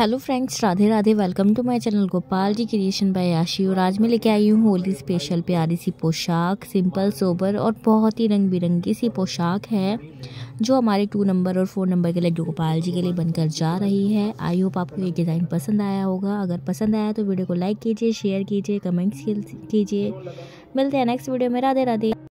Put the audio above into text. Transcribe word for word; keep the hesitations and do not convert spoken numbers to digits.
Hello friends, Radhe Radhe. Welcome to my channel Gopal ji creation by Ashi. और आज मैं लेके आई हूँ होली स्पेशल प्यारी सी पोशाक। सिंपल सोबर और बहुत ही रंग बिरंगी सी पोशाक है जो हमारे टू नंबर और फोर नंबर के लड्डू गोपाल जी के लिए बनकर जा रही है। आई होप आपको ये डिज़ाइन पसंद आया होगा। अगर पसंद आया तो वीडियो को लाइक कीजिए, शेयर कीजिए, कमेंट्स कीजिए। मिलते हैं नेक्स्ट वीडियो में। राधे राधे।